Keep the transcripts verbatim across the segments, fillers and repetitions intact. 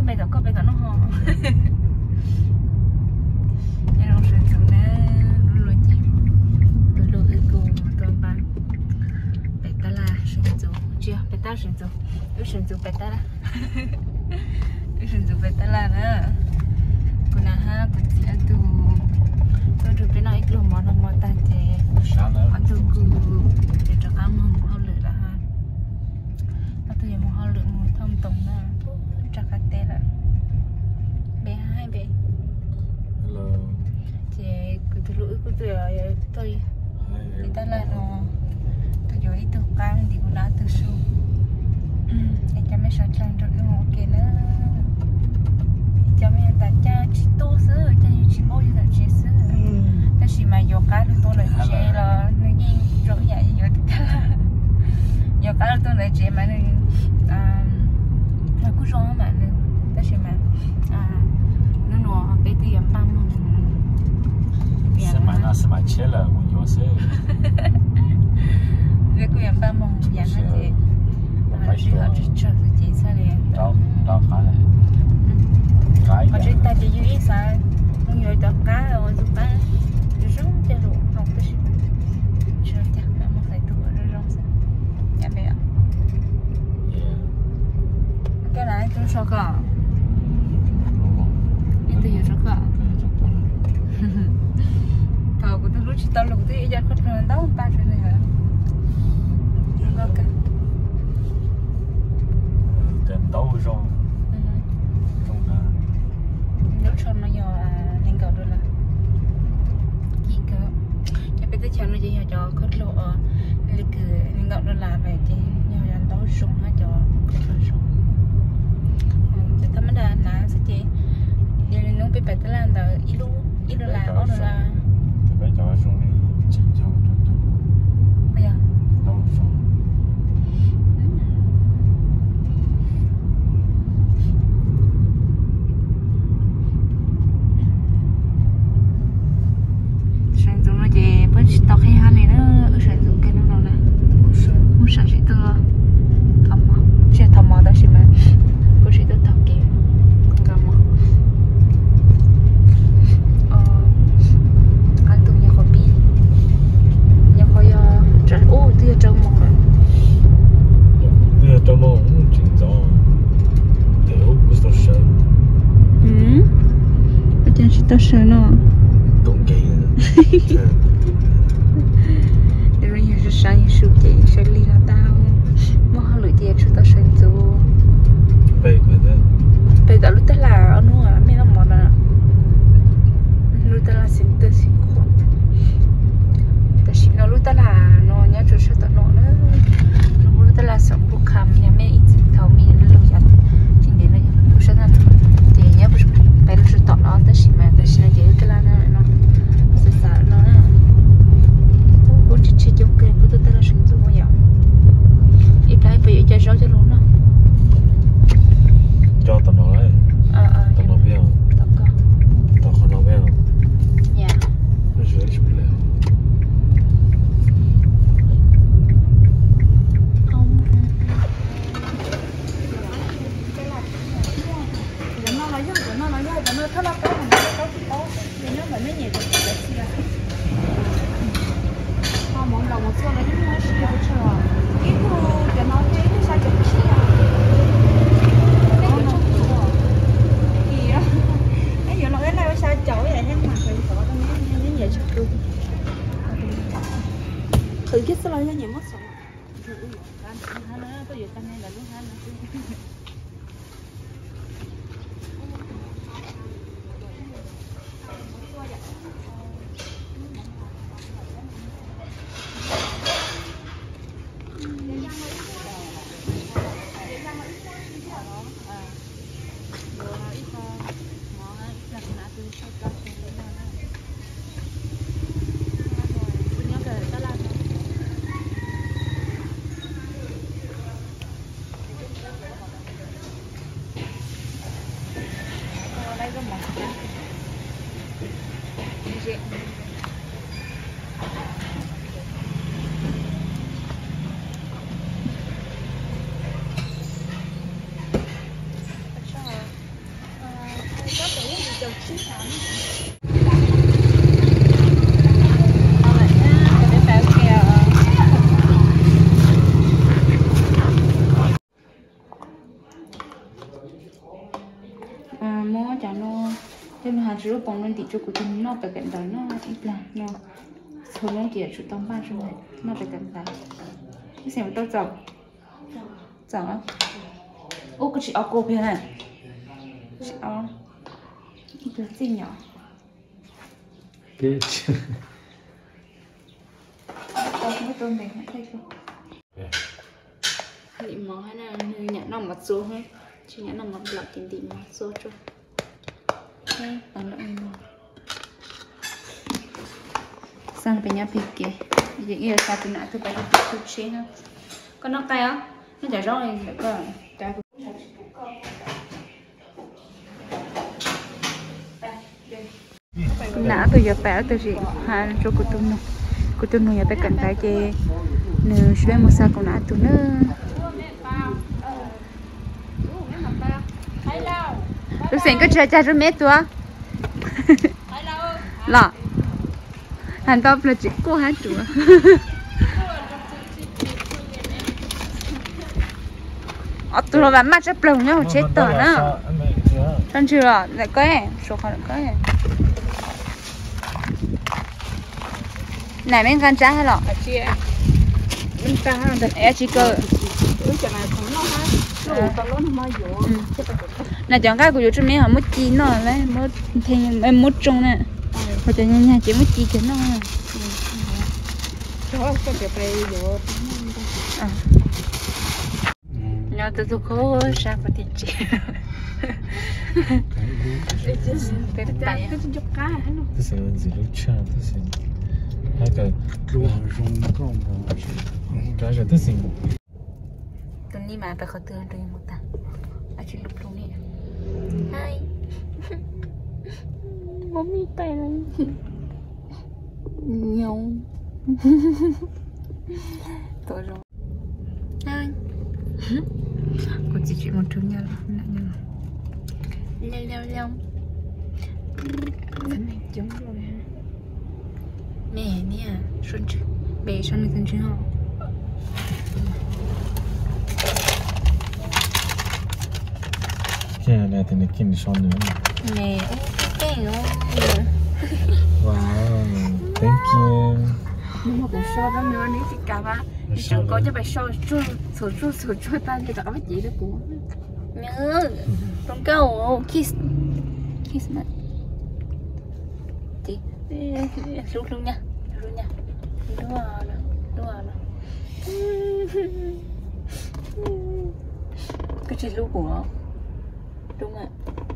bây giờ có bây giờ nó ho em không sử dụng nữa luôn chị tôi luôn yêu cầu tôi bán beta ta là sử dụng chưa beta sử dụng tôi sử dụng beta là tôi sử dụng beta là nữa còn là ha còn chỉ ăn từ tôi được cái này luôn món món ta thì ăn từ cứ để cho ăn không có lửa là ha ăn từ một hai lửa một thông tổng là chắc là tê là bé hai bé chị cứ từ lưỡi cứ từ tôi người ta là nó tôi rồi từ căng thì cũng đã từ sâu để cho mấy sao trang rồi một cái nữa cho mấy ta cha chỉ tô sữa cha chỉ bao nhiêu là chỉ sữa ta chỉ mà vô cá thì tôi lại chỉ là nó nhìn rồi vậy rồi ta là vô cá tôi lại chỉ mà à là cứ rõ mà ta chỉ mà à nó nó bé thì em băm 是买那是买切了，我有时。 那个人帮忙养那些，啊，最好是吃自己菜的。 找找看。嗯。 我这大家有意思，我有到家，我就办，就扔这路，弄的是，吃点，那么再多就扔噻，要不要？cái này tôi sao cả? Ini tu ya cả. Tahu aku tu lu cerita lu tu ijat kau tu tahu empat ni ha. Ok. Den đâu rồi? Trong đó. Nếu cho nó nhỏ lên cầu rồi là. Kỹ cơ. Cho bây giờ cho nó chỉ cho kau lu ở lên cứ lên cầu rồi là về thì nhỏ yang đâu sung ha cho kau lu sung. Cho thằng đó nãy sẽ chỉ. Jadi nung pe petelan tau ilu ilu lah orang lah. Tapi jangan sung ni cincang tu tu. Apa ya? Tahu sung. Sản dụng nó chỉ vẫn chỉ tao khai han này nữa, sản dụng cái nó nào nè. Không sản chỉ tao thầm mà, chỉ thầm mà đó chỉ mà, có chỉ tao thầm kia, không làm mà. Ô, tia trâu mọc rồi. Tia trâu mọc cũng chính rõ. Tiểu cũng tao sợ. Ừ. Ở trên chỉ tao sợ nó. Đúng kỳ. Để rồi nhiều sự nhiều sự chị sẽ đi ra tao. Mà họ lưỡi tia chúng tao sợ dù. Bây cái đó. Bây giờ lúc ta là ở nữa à, mấy nó mòn à. Lúc ta là xin tơ xin khổ. Ta xin nó lúc ta là nó nhớ chỗ sao tao nó nữa. Lúc ta là sống bục khám nhà mẹ ít thấu mi lưu dặn. Chính đến là lúc sao ta thì nhớ bức bây lúc tao nó ta xin mà ta xin là dễ cái là nó nó sẽ sợ nó á. Bố chỉ chỉ giống cái bố ta là sinh dụng bao giờ. Ít lại bây giờ cho cho luôn nó. Cho tao nó đấy. Ờ ờ. Tao nó biết không? Tao có. Tao không nó biết không? Dạ. Nó rửa chút lẹ. Thử cái sao lại nhảy mất xong. Tôi vừa này là lúc hai mua cho nó thêm hàng chữ bông lên thì chỗ của chúng nó phải cẩn thận nó ít là nó thôi nó chỉ chủ tâm ba rồi nó phải cẩn thận cái xem tôi chọn chọn á ô cái chị áo cô bên này chị áo cái gì nhỏ cái tao không tôi mình hãy thấy không thì món hay là như nhặt nằm mặt số hết chỉ nhặt nằm mặt lại tiền tỷ mặt số cho đây bằng lượng mình sang bên nhà phía kia những người sao từ nãy từ bây giờ từ trên ha con nó cay á nó chả rõ này có trái nãy từ giờ bé từ gì hai chỗ của tôi nè của tôi nuôi ở bên cạnh tay chị nếu suy một sao còn nãy tôi nữa tôi xem cái chơi chơi rất mệt tua lọ hành tao là chỉ cô hát chúa ở tụi nó bán mặt rất lồng nhá chết tở nữa chân chưa lại cái số còn cái này mình gan trái hay lọ mình cá được é chỉ cơ này chọn cái của chú mình họ mất chi nó đấy mất thêm em mất trong nè họ cho nhà nhà chỉ mất chi cái nó nhớ tôi tôi khó sao phải tiền chị cái tay cái chụp cá hả nó 这是自己吃，这是那个肉肉肉cái cái thứ gì tôi đi mà phải khó tưởng rồi một ta à chuyện lúc lúc này hai mommy tay này nhau tôi rồi hai cô chỉ chuyện một chút nhau là nhau leo leo leo cái này giống rồi nè nè xuân chứ bé xuân này xuân chứ hả cái này thì nó kim son nữa nè cái này wow thank you nhưng mà cái so đó nữa nếu chỉ cả ba chẳng có cho bài so chua sổ chua sổ chua ta thì tao chỉ được của nhớ con câu kiss kiss mà tí lúc luôn nha luôn nha đúng rồi đúng rồi cái gì lúc của đúng rồi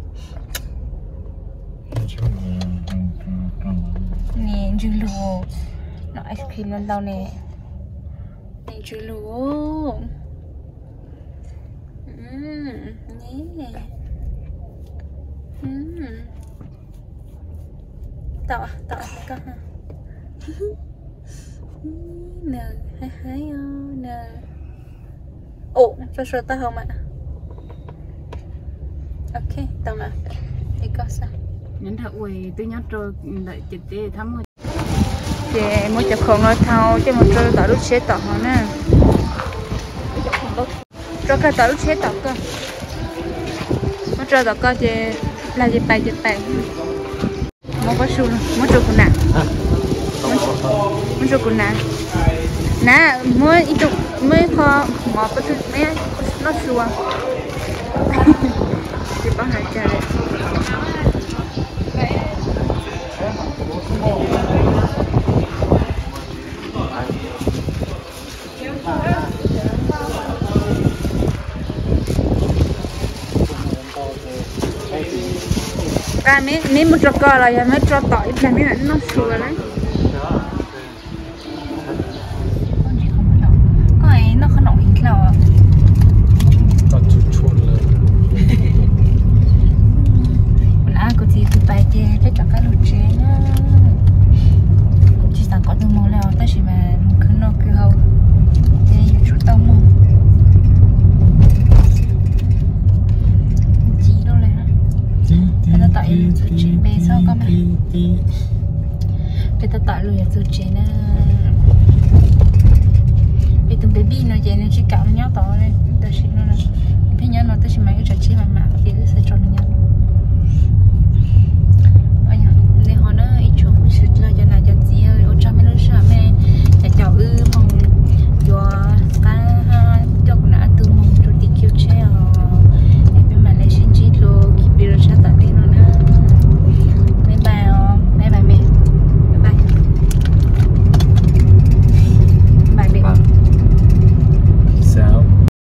nè chưa luôn nó ice cream lên đâu nè nè chưa luôn nè tao tao con ha nè hai hai nè ồ cho số tao không ạ ok tao mà đi coi sao nhấn thợ quỳ tôi nhắc rồi đợi chụp để thăm rồi chị mới chụp không nói thao chứ một trôi tao lúc chế tao nè cho cái tao lúc chế tao cơ một trôi tao cơ chị là chị bài chị bài một có xu một trôi của nàng một trôi của nàng nè mới ít chút mới kho ngọt có chút mấy nó xua chị bao hai trời cái mấy mấy một trò cờ là mấy trò tỏi là mấy nó sủa đấy cái nó không nổi hình nào à còn chút chút là còn ai có gì thì bài chơi phải chọn cái đồ chơi nữa chỉสั่งcó từ món nào ta chỉ mà cứ nó cứ hầu chơi chút tông không chỉ đâu này ha nó tại chỉ bé tí cái ta tải luôn rồi chị nè cái tụi baby nó vậy nó chỉ cảm nhau to này ta chỉ nó là bây giờ nó ta chỉ mấy cái trò chơi mà mà cái sẽ cho nó